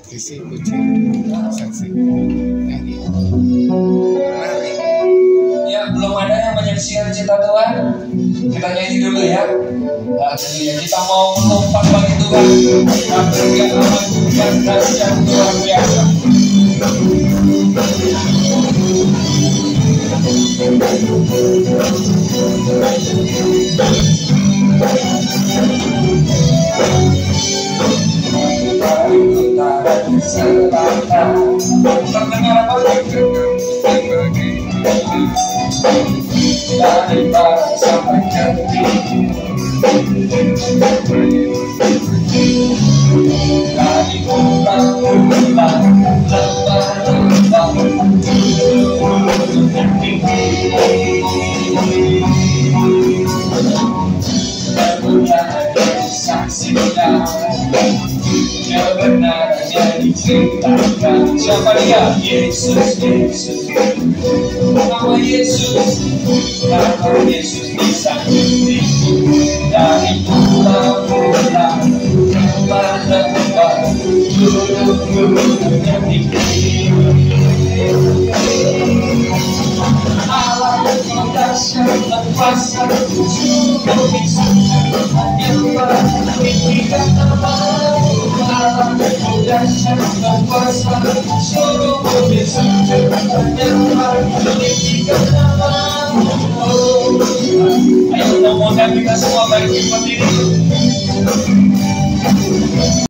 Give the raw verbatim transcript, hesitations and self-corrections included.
Sisi Puji saksi nyanyi. Mari. Ya, belum ada yang menyaksikan cinta Tuhan. Kita nyanyi dulu ya. Haleluya. Kita mau melompat bagi Tuhan. Berikan amat Tuhan dahsyat luar biasa. Dari utara ke selatan, terdengar apa? Dari barat sampai ke timur, dari pulang-pulang, lembah-lembah, gunung tinggi, kemuliaan saksikan kebenarannya diceritakan. Siapa dia? Yesus, Yesus, nama Yesus, nama Yesus disakiti dari pulau-pulau, lembah-lembah, gunung-gunung yang tinggi. Allah yang dahsyat dan kuasa, sungguh bisa menyembah, meninggikan nama. Allah yang dahsyat dan kuasa, sungguh bisa menyembah, meninggikan nama. Ayo, ngomongkan kita semua bagi berdiri.